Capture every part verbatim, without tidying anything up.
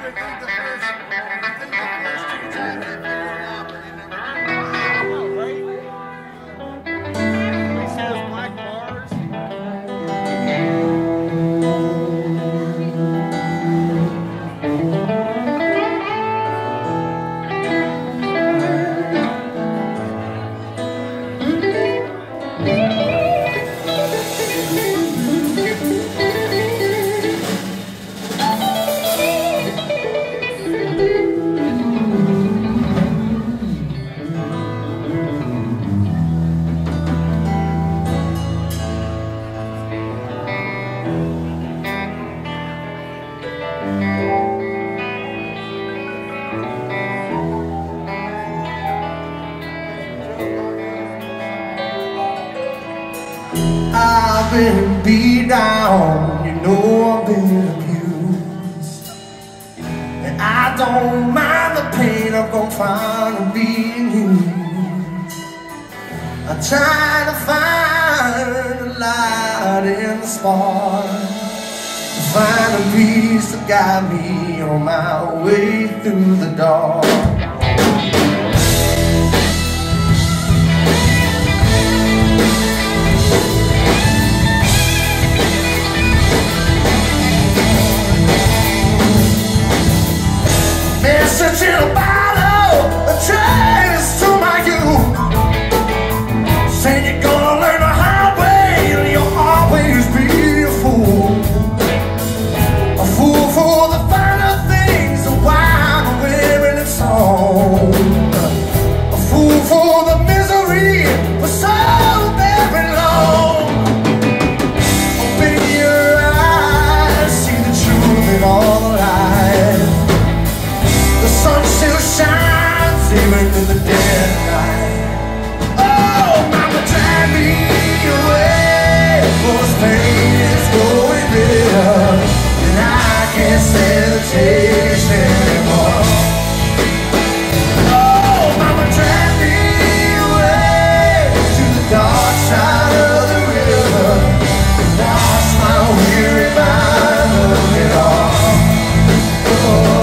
I've been beat down, you know I've been abused, and I don't mind the pain I'm gonna find of being used. I try to find a light in the spark, to find a peace to guide me on my way through the dark. Message in a bottle, a trace to my youth, saying you're gonna learn the hard way and you'll always be a fool. A fool for the finer things, the wine, the women and song. A fool for the misery for so very long. Open your eyes, see the truth in all the lies. The sun still shines even in the dead of night. Oh, mama, drag me away, for this pain is going bitter, and I can't stand the taste anymore. Oh, mama, drag me away to the dark side of the river, wash my weary mind of it all. Oh.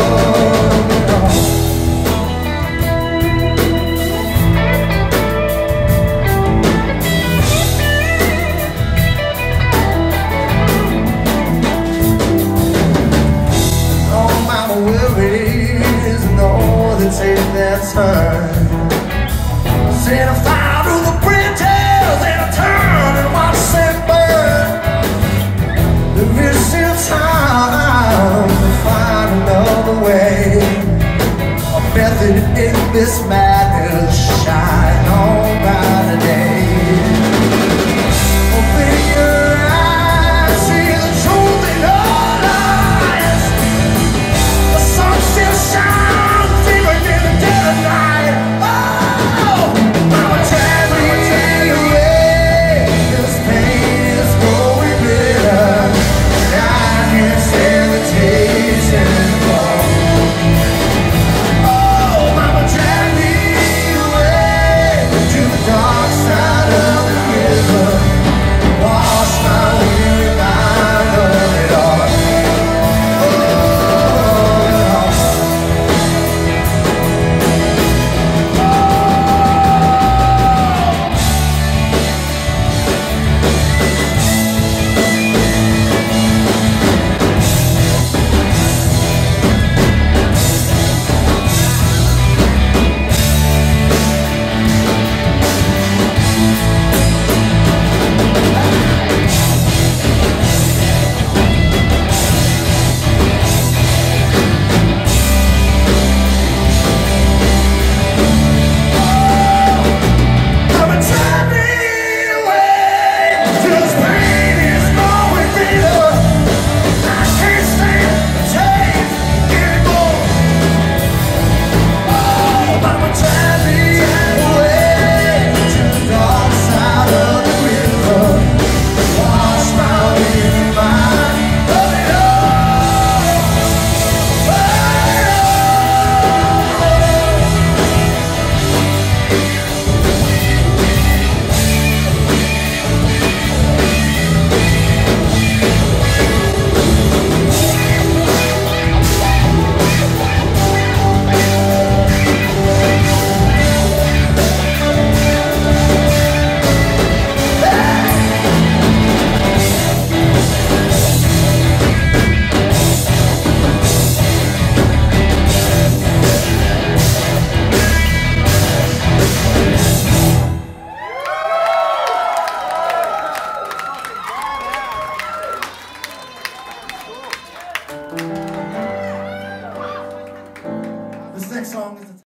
Worries and all that take their turn. Set a fire through the bridges and a turn and watch them burn. There is still time to find another way, a method in this madness. Shine.